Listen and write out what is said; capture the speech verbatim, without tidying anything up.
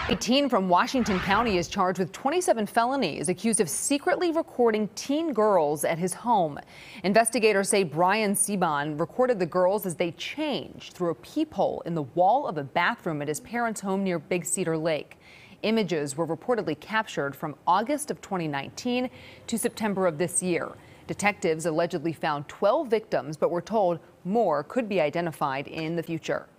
A teen from Washington County is charged with twenty-seven felonies, accused of secretly recording teen girls at his home. Investigators say Brian Seban recorded the girls as they changed through a peephole in the wall of a bathroom at his parents' home near Big Cedar Lake. Images were reportedly captured from August of twenty nineteen to September of this year. Detectives allegedly found twelve victims, but were told more could be identified in the future.